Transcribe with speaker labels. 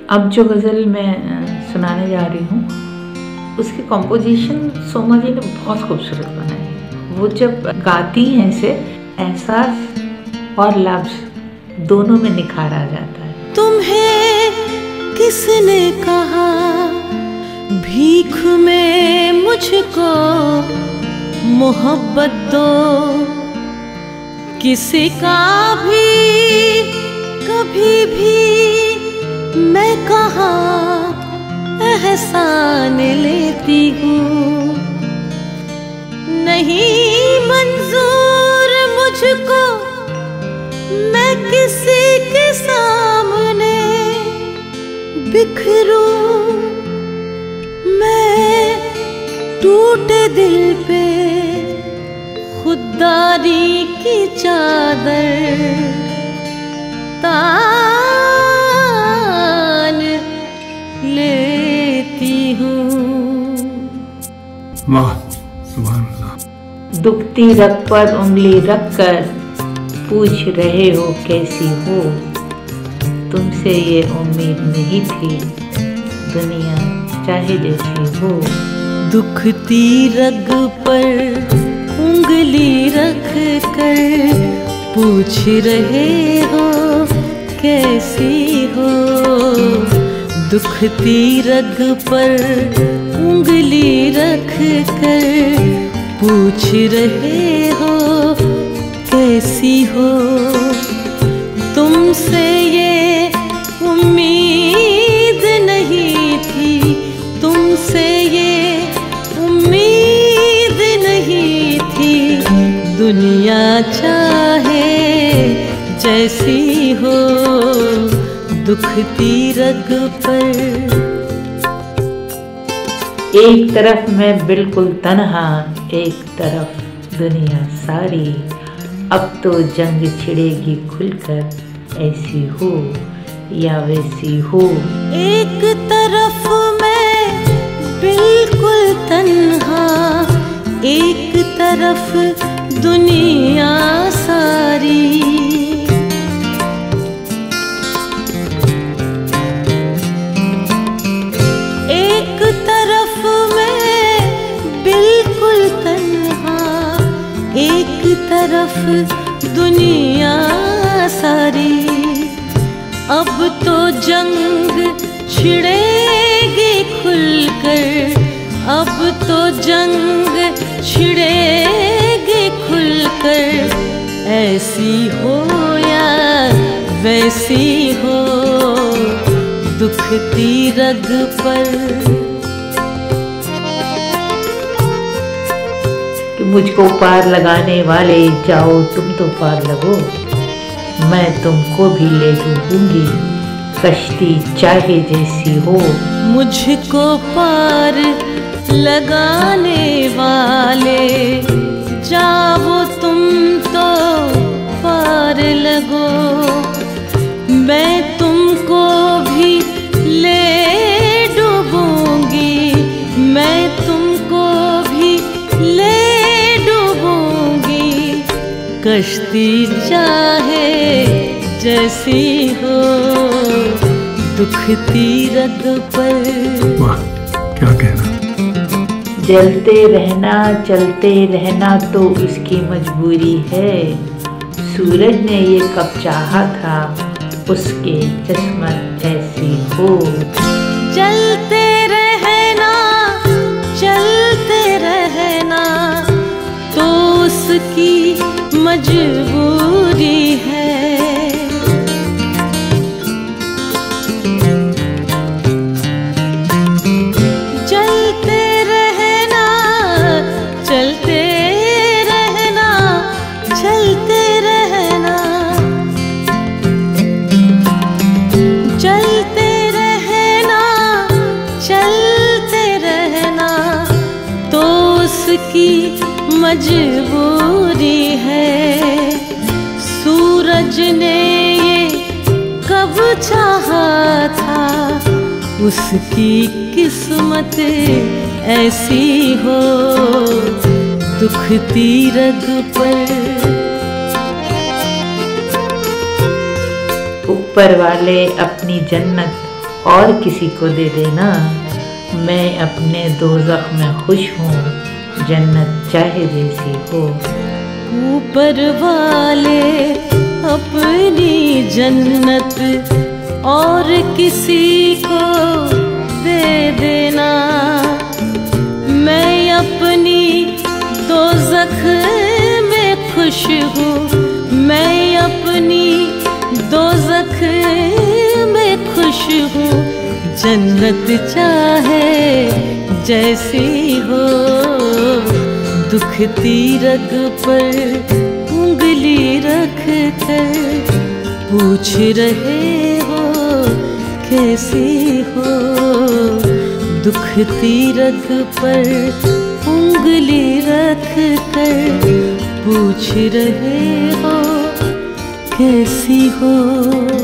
Speaker 1: अब जो गज़ल मैं सुनाने जा रही हूँ उसकी कंपोजिशन सोमा जी ने बहुत खूबसूरत बनाई है। वो जब गाती हैं इसे एहसास और लफ्ज़ दोनों में निखार आ जाता है।
Speaker 2: तुम्हें किसने कहा भीख में मुझको मोहब्बत दो, किसी का भी कभी भी मैं कहाँ एहसान लेती हूँ। नहीं मंजूर मुझको मैं किसी के सामने बिखरूं, मैं टूटे दिल पे खुददारी की चादर तान लेती हूँ।
Speaker 3: वाह, सुभान अल्लाह।
Speaker 1: दुखती रग पर उंगली रख कर पूछ रहे हो कैसी हो, तुमसे ये उम्मीद नहीं थी दुनिया चाहे जैसी हो।
Speaker 2: दुखती रग पर उंगली रख कर पूछ रहे हो कैसी हो, दुखती रग पर उंगली रख कर पूछ रहे हो कैसी हो। तुमसे ये उम्मीद नहीं थी, तुमसे ये उम्मीद नहीं थी दुनिया चाहे जैसी हो, दुखती रग पर।
Speaker 1: एक तरफ मैं बिल्कुल तन्हा, एक तरफ दुनिया सारी, अब तो जंग छिड़ेगी खुलकर ऐसी हो या वैसी हो।
Speaker 2: एक तरफ मैं बिल्कुल तन्हा, एक तरफ दुनिया सारी, एक तरफ मैं बिल्कुल तन्हा, एक तरफ दुनिया सारी, अब तो जंग छिड़ेगी खुलकर, अब तो जंग छिड़ेगी खुलकर ऐसी हो या वैसी हो, दुखती रग पर।
Speaker 1: कि मुझको पार लगाने वाले जाओ तुम तो पार लगो, मैं तुमको भी ले डूबूंगी कश्ती चाहे जैसी हो।
Speaker 2: मुझको पार लगाने वाले जाओ तुम तो पार लगो, मैं तुमको भी ले डूबूंगी, मैं तुमको भी ले डूबूंगी कश्ती चाहे जैसी हो, दुखती रग पर।
Speaker 3: वाह, क्या कहना।
Speaker 1: जलते रहना चलते रहना तो उसकी मजबूरी है, सूरज ने ये कब चाहा था उसके किस्मत ऐसी हो।
Speaker 2: जलते रहना चलते रहना तो उसकी मजबूरी है, जलते रहना चलते रहना चलते रहना, चलते रहना चलते रहना तो उसकी मजबूरी है। सूरज ने ये कब चाहा था उसकी किस्मत ऐसी हो, दुखती रग पर।
Speaker 1: ऊपर वाले अपनी जन्नत और किसी को दे देना। मैं अपने दोज़ख में खुश हूँ, जन्नत चाहे जैसी हो।
Speaker 2: ऊपर वाले अपनी जन्नत और किसी को दे देना। मैं अपनी दोज़ख में खुश हूँ, मैं अपनी दोज़ख में खुश हूँ, जन्नत चाहे जैसी हो। दुखती रग पर उंगली रख कर पूछ रहे हो कैसी हो। दुखती रग पर उंगली रख कर पूछ रहे हो कैसी हो।